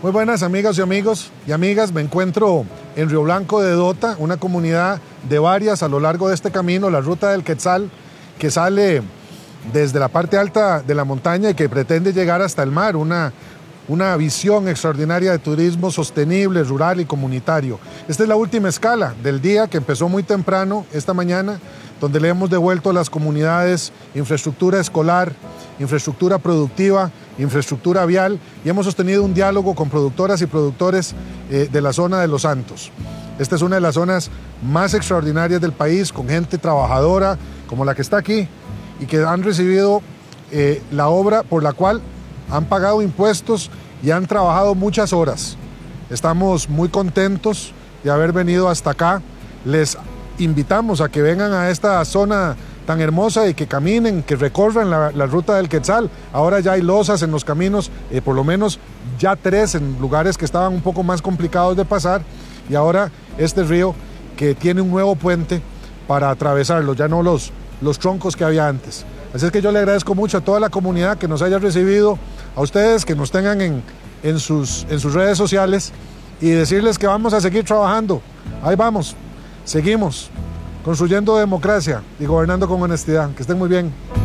Muy buenas amigas y amigos y amigas, me encuentro en Río Blanco de Dota, una comunidad de varias a lo largo de este camino, la Ruta del Quetzal, que sale desde la parte alta de la montaña y que pretende llegar hasta el mar, una visión extraordinaria de turismo sostenible, rural y comunitario. Esta es la última escala del día, que empezó muy temprano esta mañana, donde le hemos devuelto a las comunidades infraestructura escolar, infraestructura productiva, infraestructura vial, y hemos sostenido un diálogo con productoras y productores de la zona de Los Santos. Esta es una de las zonas más extraordinarias del país, con gente trabajadora como la que está aquí y que han recibido la obra por la cual han pagado impuestos y han trabajado muchas horas. Estamos muy contentos de haber venido hasta acá. Les invitamos a que vengan a esta zona tan hermosa y que caminen, que recorran la Ruta del Quetzal. Ahora ya hay losas en los caminos, por lo menos ya 3 en lugares que estaban un poco más complicados de pasar, y ahora este río que tiene un nuevo puente para atravesarlo, ya no los troncos que había antes. Así es que yo le agradezco mucho a toda la comunidad que nos haya recibido, a ustedes que nos tengan en sus redes sociales, y decirles que vamos a seguir trabajando. Ahí vamos, seguimos construyendo democracia y gobernando con honestidad. Que estén muy bien.